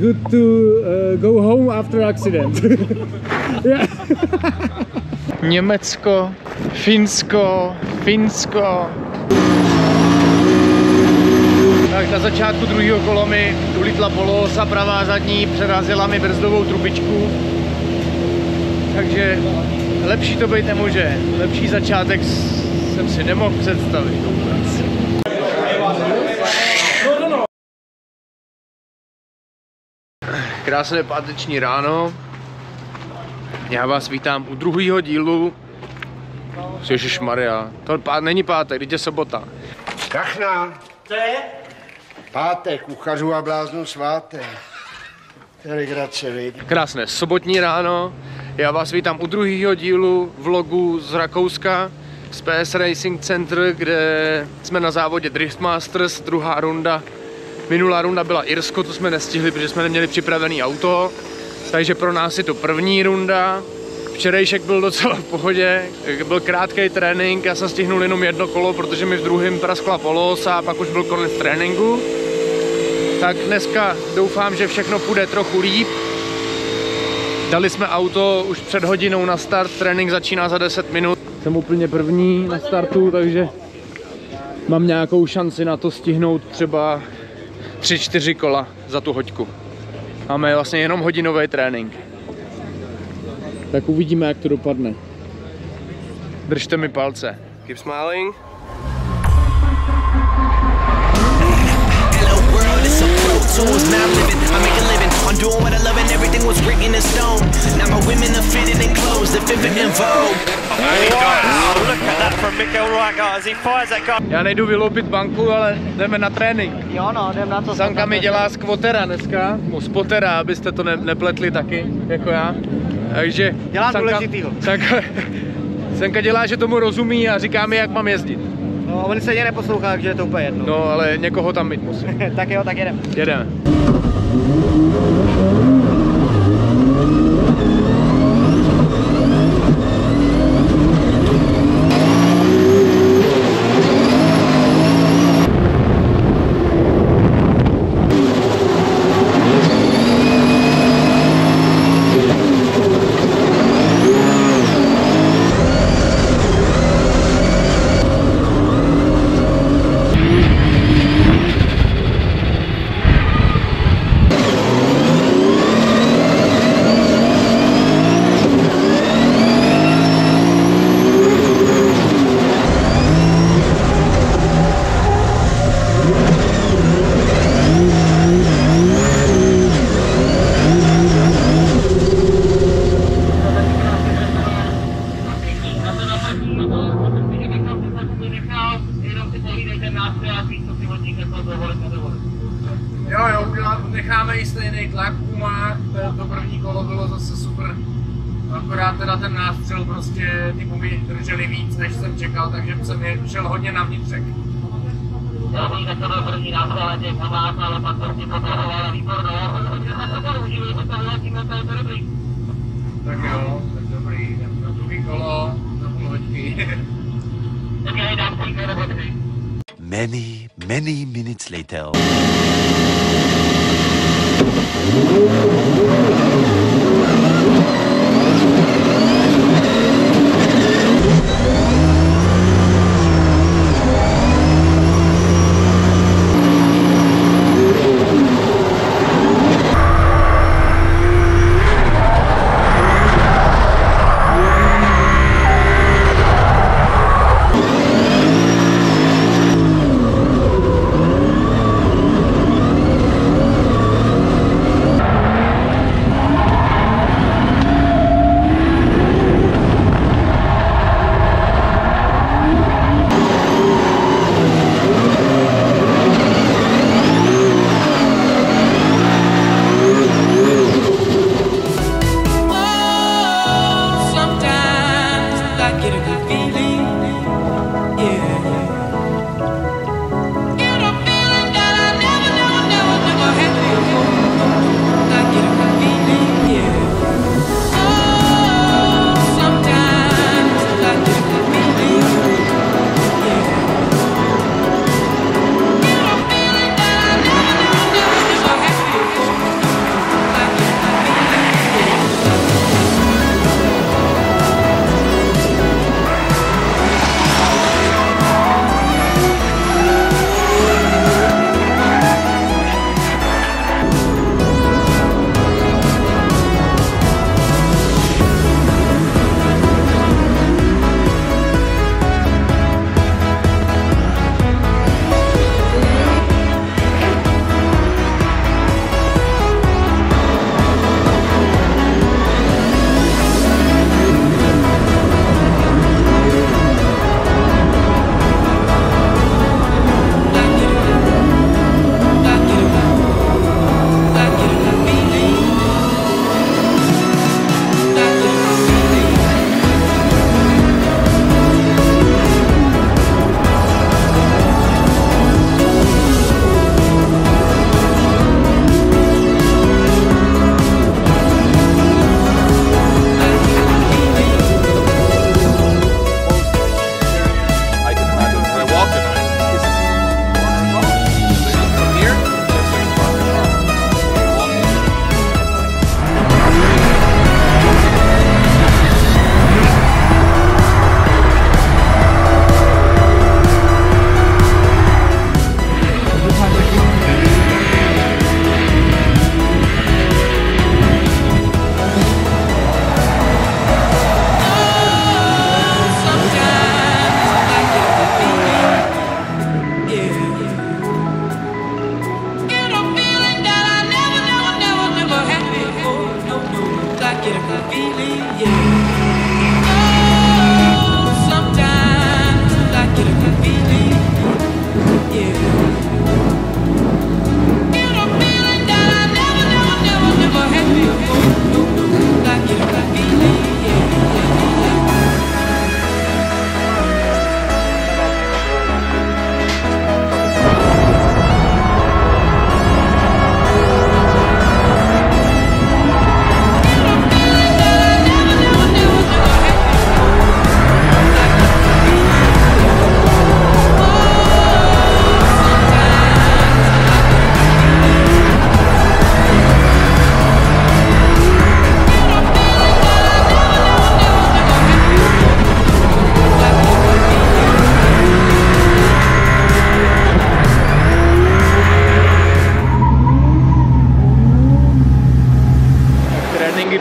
good to go home after accident. Yeah. Německo, Finsko. Tak na začátku druhého kola mi ulítla poloosa pravá zadní, přerazila mi brzdovou trubičku. Takže lepší to být nemůže. Lepší začátek jsem si nemohl představit. Krásné páteční ráno. Já vás vítám u druhého dílu. Ježišmarja, to není pátek, teď je sobota. Kachna. Co je? Pátek, kuchařů a bláznů svátek. Telegrace, viď. Krásné sobotní ráno. Já vás vítám u druhého dílu vlogu z Rakouska, z PS Racing Center, kde jsme na závodě Drift Masters, druhá runda. Minulá runda byla Irsko, to jsme nestihli, protože jsme neměli připravený auto. Takže pro nás je to první runda. Včerejšek byl docela v pohodě, byl krátký trénink, já jsem stihnul jenom jedno kolo, protože mi v druhém praskla poloosa a pak už byl konec tréninku. Tak dneska doufám, že všechno půjde trochu líp. Dali jsme auto už před hodinou na start, trénink začíná za 10 minut. Jsem úplně první na startu, takže mám nějakou šanci na to stihnout třeba 3-4 kola za tu hoďku. Máme vlastně jenom hodinový trénink. Tak uvidíme, jak to dopadne. Držte mi palce. Keep smiling. Já nejdu vyloupit banku, ale jdeme na trénink. Jo no, jdem na to. Sanka mi dělá squatera dneska, spotera, abyste to nepletli taky, jako já. Takže dělám důležitýho. Sanka dělá, že tomu rozumí a říká mi, jak mám jezdit. No, on se neposlouchá, takže je to úplně jedno. No, ale někoho tam mít musím. Tak jo, tak jedem. Jedeme. Jo, necháme i stejný tlak v gumách, to první kolo bylo zase super, akorát teda ten nástřel prostě ty gumy držely víc, než jsem čekal, takže jsem šel hodně na vnitřek. Já bych tak to byl první nástřel těch gumách, ale pak to si potahovala výbornou, hodně se to užili, potahovala tím, to je to dobrý. Tak jo, tak dobrý, na druhý kolo, na půl hoďky. Tak já dám příklad nebo 3. Many minutes later.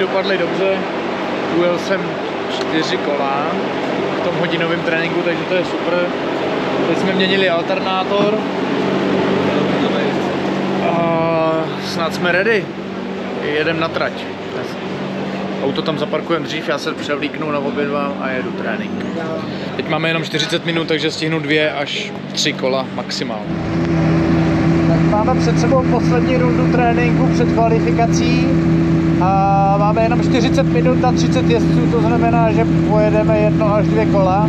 dopadly dobře. Ujel jsem 4 kola v tom hodinovém tréninku, takže to je super. Teď jsme měnili alternátor. A snad jsme ready. Jedem na trať. Auto tam zaparkujeme dřív, já se převlíknu na obědva a jedu trénink. Teď máme jenom 40 minut, takže stihnu 2 až 3 kola maximálně. Tak máme před sebou poslední rundu tréninku před kvalifikací a máme jenom 40 minut na 30 jezdců, to znamená, že pojedeme 1 až 2 kola.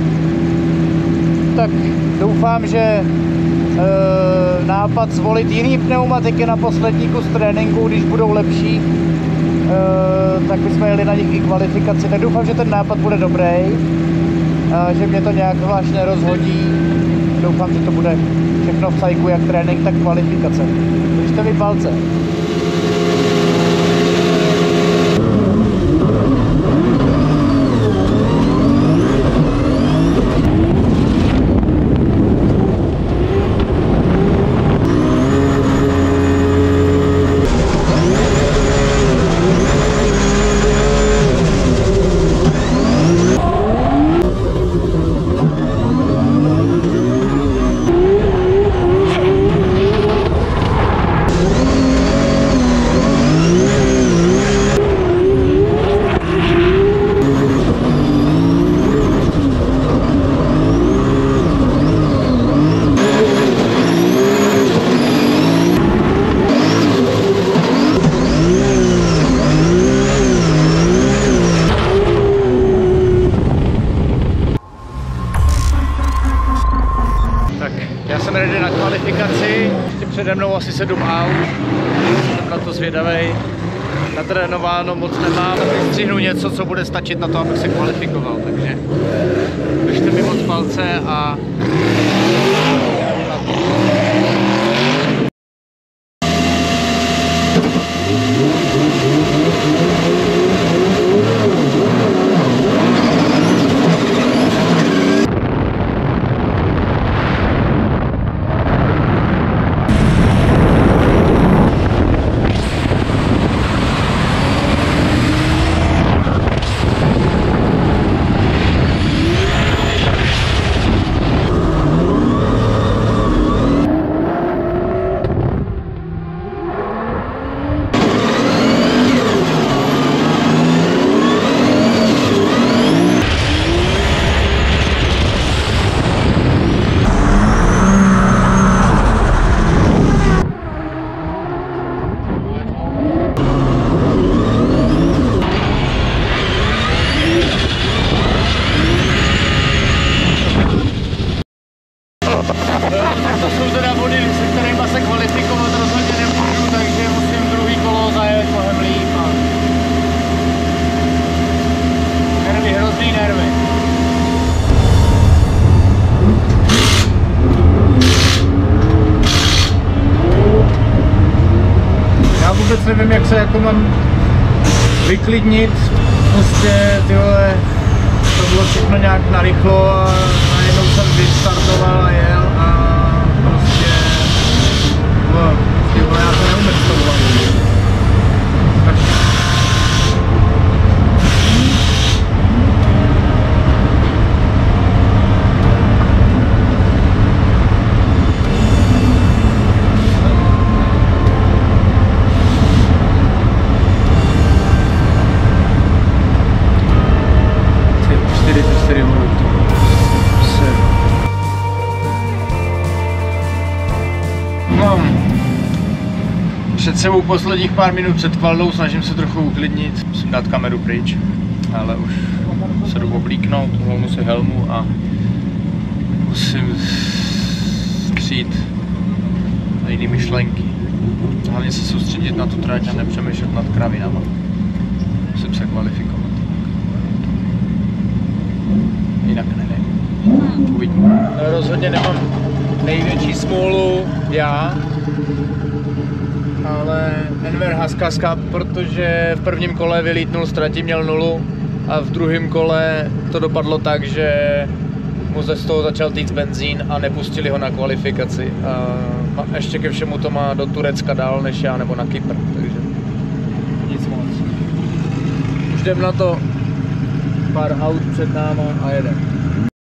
Tak doufám, že nápad zvolit jiný pneumatiky na poslední kus tréninku, když budou lepší, tak bychom jeli na nich i kvalifikaci. Tak doufám, že ten nápad bude dobrý, že mě to nějak zvlášť nerozhodí. Doufám, že to bude všechno v cajku, jak trénink, tak kvalifikace. Držte mi palce. Já jsem ready na kvalifikaci, ještě přede mnou asi 7 aut, jsem na to zvědavej. Natrénováno moc nemám, tak střihnu něco, co bude stačit na to, abych se kvalifikoval, takže držte mi moc palce a to jsou teda body, se kterýma se kvalifikovat rozhodně nemůžu, takže musím druhý kolo zajet mnohem líp a nervy, hrozný nervy. Já vůbec nevím, jak se jako mám vyklidnit, prostě tyhle, to bylo všechno nějak narychlo a najednou jsem vystartoval a jel a prostě, já to neumím s tou hlavou. Před sebou posledních pár minut před kvaldou, snažím se trochu uklidnit, musím dát kameru pryč, ale už se jdu oblíknout, vezmu si helmu a musím přijít na jiné myšlenky. Hlavně se soustředit na tu trať a nepřemýšlet nad kravinama. Musím se kvalifikovat. Jinak nevím. Uvidíme. Rozhodně nemám největší smůlu já, ale Enver Haskaska, protože v prvním kole vylítnul z trati, měl 0 a v druhém kole to dopadlo tak, že mu z toho začal týct benzín a nepustili ho na kvalifikaci. A ještě ke všemu to má do Turecka dál než já, nebo na Kypr, takže nic moc. Už jdem na to. Pár aut před náma a jedem.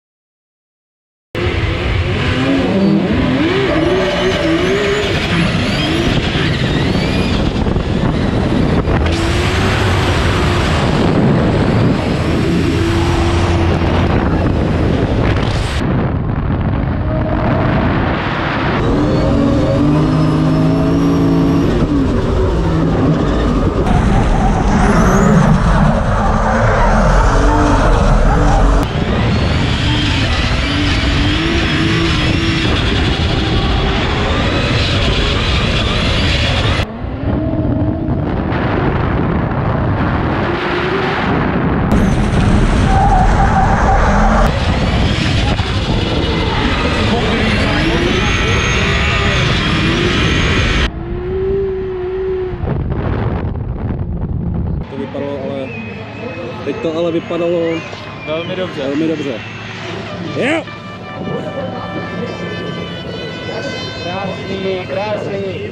Teď to ale vypadalo Velmi dobře. velmi dobře. Jo! Krásný, krásný.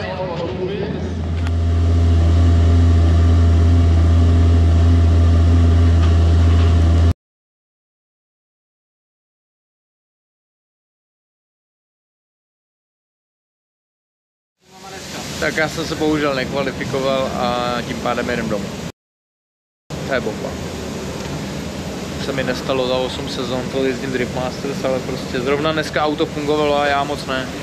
Tak já jsem se bohužel nekvalifikoval a tím pádem jedem domů. To je bomba. Se mi nestalo za 8 sezon, to jezdím Drift Masters, ale prostě zrovna dneska auto fungovalo a já moc ne.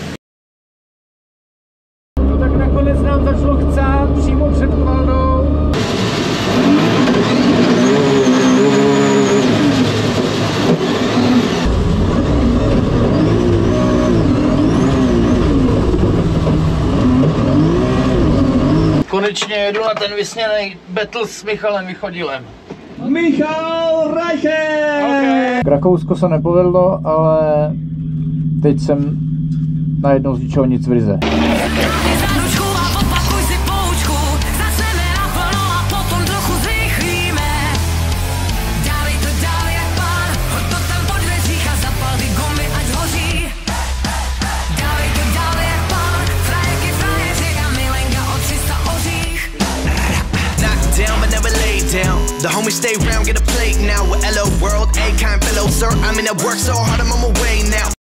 No tak nakonec nám začalo chcát přímo před Kvaldou. Konečně jedu na ten vysněný battle s Michalem Vychodilem. Michal Reicher! Rakousko se nepovedlo, ale teď jsem najednou z ničeho nic v Rize. The homies stay round, get a plate now with LO World, A-Kind below, sir. I'm in at work so hard, I'm on my way now.